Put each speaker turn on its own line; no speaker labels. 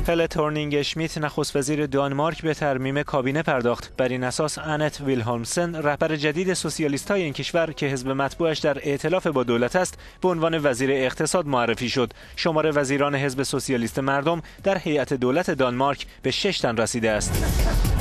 هله تورنینگ اشمیت نخست وزیر دانمارک به ترمیم کابینه پرداخت. بر این اساس انت ویلهلمسن رهبر جدید سوسیالیست‌های این کشور که حزب مطبوعش در ائتلاف با دولت است به عنوان وزیر اقتصاد معرفی شد. شمار وزیران حزب سوسیالیست مردم در هیئت دولت دانمارک به 6 تن رسیده است.